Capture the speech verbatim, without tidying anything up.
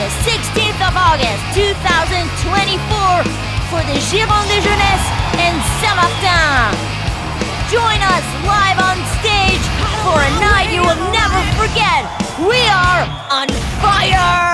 the sixteenth of August two thousand twenty-four for the Jeunesse in Saint-Martin. Join us live on stage for a night you will never forget. We are on fire!